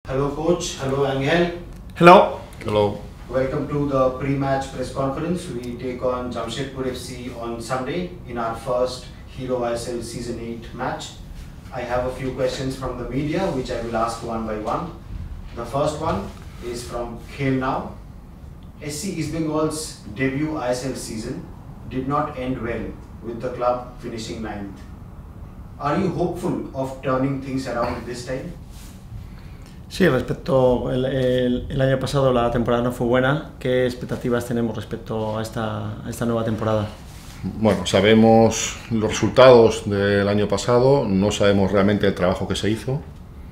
Hello coach, hello Angel. Hello. Hello. Welcome to the pre-match press conference. We take on Jamshedpur FC on Sunday in our first Hero ISL Season 8 match. I have a few questions from the media which I will ask one by one. The first one is from Khel Now. SC East Bengal's debut ISL season did not end well with the club finishing 9th. Are you hopeful of turning things around this time? Sí, respecto el año pasado la temporada no fue buena. ¿Qué expectativas tenemos respecto a esta nueva temporada? Bueno, sabemos los resultados del año pasado, no sabemos realmente el trabajo que se hizo.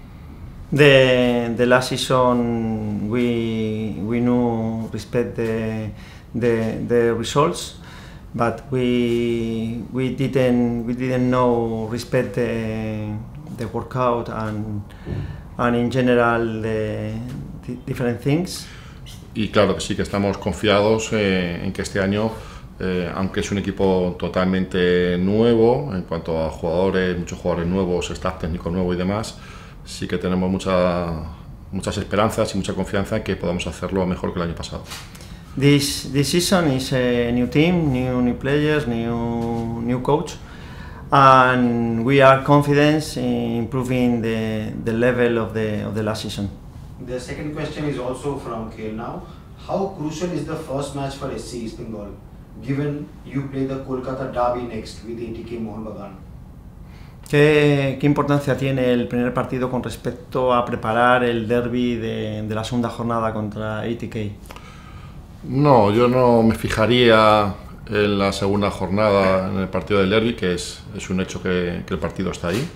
The last season we knew respect the results, but we didn't know respect the workout and in general the different things. Y claro que sí que estamos confiados en que este año, aunque es un equipo totalmente nuevo en cuanto a jugadores, muchos jugadores nuevos, staff técnico nuevo y demás, sí que tenemos muchas esperanzas y mucha confianza en que podamos hacerlo mejor que el año pasado. This season is a new team, new players, new coach, and we are confident in improving the level of the last season. The second question is also from Khel Now. How crucial is the first match for SC East Bengal, given you play the Kolkata derby next with ATK Mohun Bagan? ¿Qué importancia tiene el primer partido con respecto a preparar el derby de la segunda jornada contra ATK? No, yo no me fijaría en la segunda jornada en el partido del derby, que es un hecho que el partido está ahí.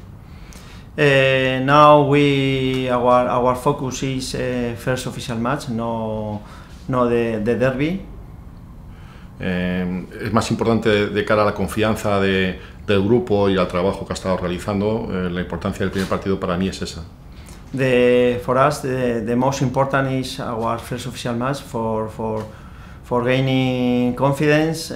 Now our focus is first official match, no the derby. Es más importante de cara a la confianza del grupo y al trabajo que ha estado realizando. La importancia del primer partido para mí es esa. For us, the most important is our first official match for gaining confidence,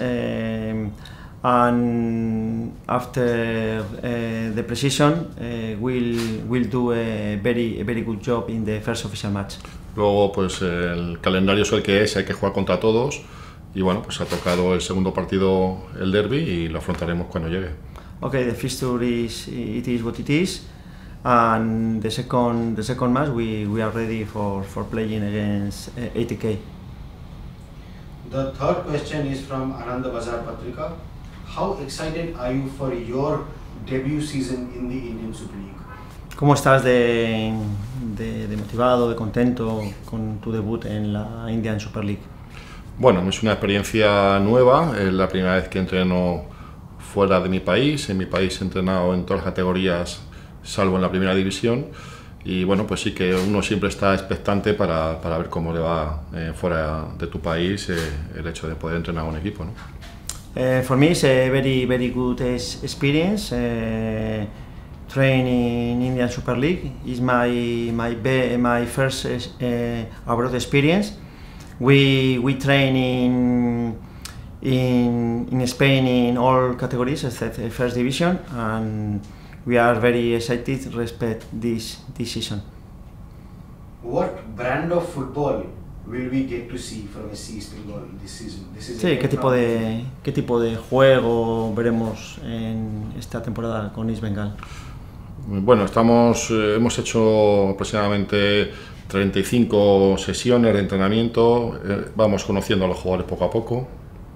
and after the pre-season we'll do a very good job in the first official match. Luego, pues el calendario es el que es, hay que jugar contra todos. Y bueno, pues ha tocado el segundo partido, el derby, y lo afrontaremos cuando llegue. Okay, the fixture is what it is, and the second match we are ready for playing against ATK. The third question is from Anand Bazar Patrika. How excited are you for your debut season in the Indian Super League? ¿Cómo estás de motivado, de contento con tu debut en la Indian Super League? Bueno, es una experiencia nueva, es la primera vez que entreno fuera de mi país. En mi país he entrenado en todas las categorías, salvo en la primera división. Y bueno, pues sí que uno siempre está expectante para ver cómo le va fuera de tu país el hecho de poder entrenar a un equipo, ¿no? For me it's a very good experience. Training in Indian Super League is my first abroad experience. We train in Spain in all categories except the first division, and we are very excited to respect this season. What brand of football will we get to see from SC East Bengal this season? Sí, ¿qué tipo de juego veremos en esta temporada con East Bengal? Bueno, hemos hecho aproximadamente 35 sesiones de entrenamiento, vamos conociendo a los jugadores poco a poco.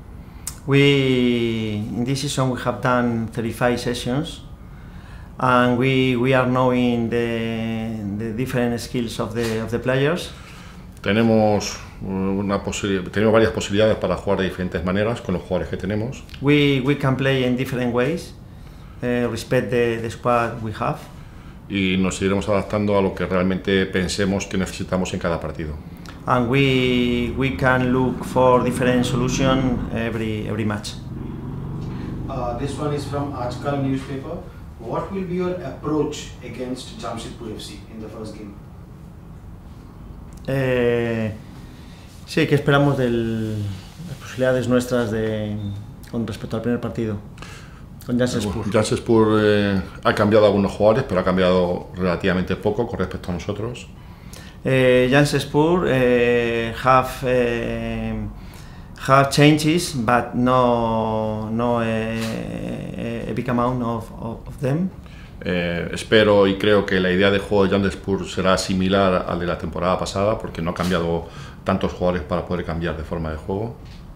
In this season we have done 35 sessions, and we are knowing the different skills of the players. Tenemos varias posibilidades para jugar de diferentes maneras con los jugadores que tenemos. We can play in different ways, respect the squad we have. Y nos iremos adaptando a lo que realmente pensemos que necesitamos en cada partido. And we can look for different solutions every match. This one is from Ajkal newspaper. What will be your approach against Jamshedpur FC in the first game? Sí, ¿qué esperamos de las posibilidades nuestras con respecto al primer partido? Con Jamshedpur. Jamshedpur ha cambiado algunos jugadores, pero ha cambiado relativamente poco con respecto a nosotros. Jamshedpur have changes, but no a big amount of them. Espero y creo que la idea de juego de Jamshedpur será similar al de la temporada pasada, porque no ha cambiado tantos jugadores para poder cambiar de forma de juego.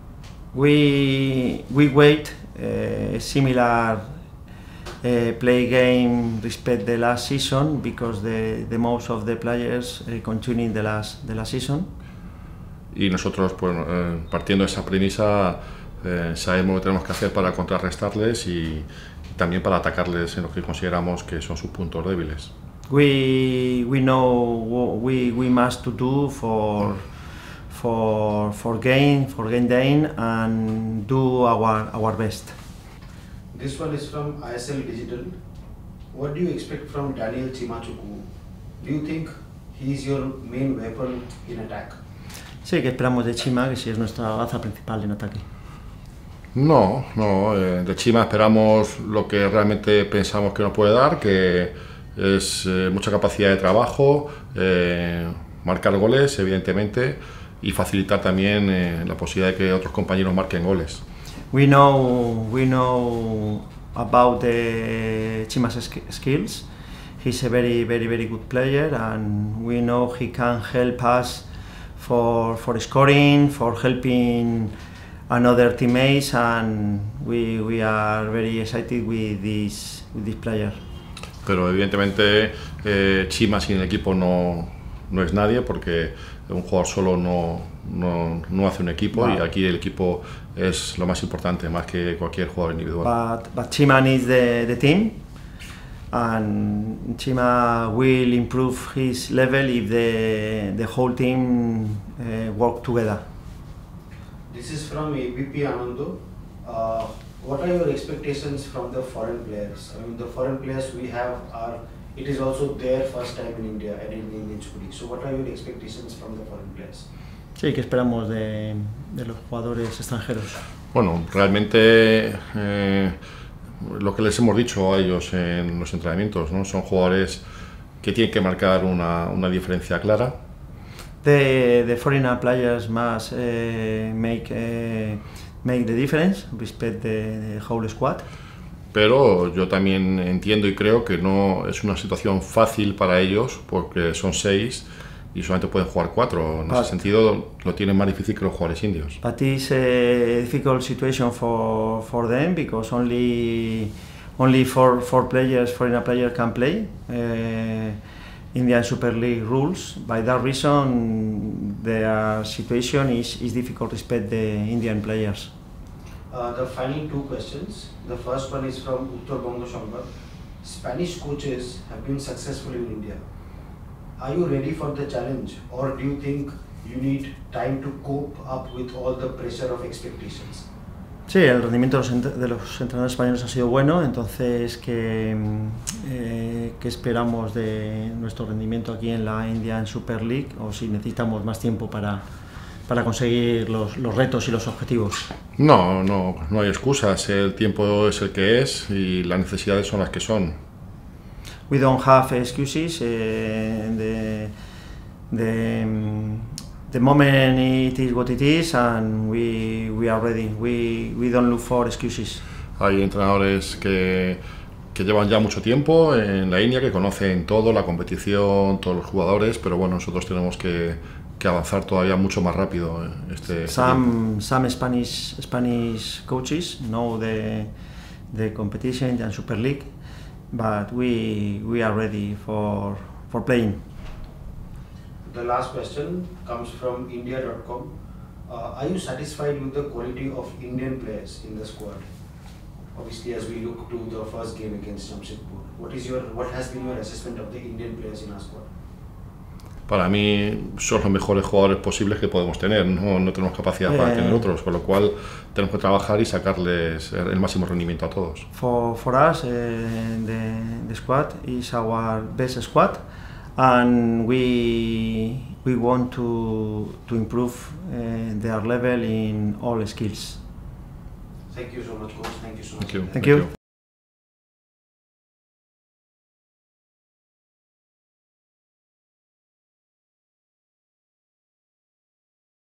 We wait similar play game respect the last season, because the most of the players continuing the last season. Y nosotros, pues, partiendo de esa premisa, sabemos lo que tenemos que hacer para contrarrestarles y también para atacarles en lo que consideramos que son sus puntos débiles. We know what we must to do for game day and do our best. This one is from ISL Digital. What do you expect from Daniel Chimachuku? Do you think he is your main weapon in attack? Sí, que esperamos de Chima, que sí es nuestra baza principal en ataque. No, de Chima esperamos lo que realmente pensamos que nos puede dar, que es mucha capacidad de trabajo, marcar goles, evidentemente, y facilitar también la posibilidad de que otros compañeros marquen goles. We know about the Chima's skills. He's a very good player, and we know he can help us for scoring, for helping another teammates, and we are very excited with this player. Pero evidentemente Chima sin el equipo no es nadie, porque un jugador solo no hace un equipo, y aquí el equipo es lo más importante, más que cualquier jugador individual. But Chima needs the team, and Chima will improve his level if the whole team work together. This is from ABP Anando. What are your expectations from the foreign players? I mean, the foreign players we have it is also their first time in India and in the Indian Super League. So what are your expectations from the foreign players? Sí, ¿qué esperamos de los jugadores extranjeros? Bueno, realmente lo que les hemos dicho a ellos en los entrenamientos, ¿no? Son jugadores que tienen que marcar una diferencia clara. The foreign players must make the difference, respect the whole squad. Pero yo también entiendo y creo que no es una situación fácil para ellos, porque son 6 y solamente pueden jugar 4. En ese sentido lo tienen más difícil que los jugadores indios. But it's a difficult situation for them, because only four players, foreign players, can play. Indian Super League rules. By that reason, their situation is difficult to respect the Indian players. The final 2 questions. The first one is from Uttar Bongo Shambhar. Spanish coaches have been successful in India. Are you ready for the challenge, or do you think you need time to cope up with all the pressure of expectations? Sí, el rendimiento de los entrenadores españoles ha sido bueno, entonces ¿qué esperamos de nuestro rendimiento aquí en la Indian Super League, o si necesitamos más tiempo para conseguir los retos y los objetivos? No hay excusas, el tiempo es el que es y las necesidades son las que son. We don't have excuses. The moment it is what it is, and we are ready. We don't look for excuses. Hay entrenadores que llevan ya mucho tiempo en la India, que conocen todo, la competición, todos los jugadores, pero bueno, nosotros tenemos que avanzar todavía mucho más rápido. Some Spanish coaches know the competition and Super League, but we are ready for playing. The last question comes from India.com. Are you satisfied with the quality of Indian players in the squad? Obviously, as we look to the first game against Jamshedpur, what has been your assessment of the Indian players in our squad? Para mí son los mejores jugadores posibles que podemos tener, no tenemos capacidad para tener otros, con lo cual tenemos que trabajar y sacarles el máximo rendimiento a todos. For us, the squad is our best squad, and we want to improve their level in all skills. Thank you so much, coach. Thank you so much. Thank you.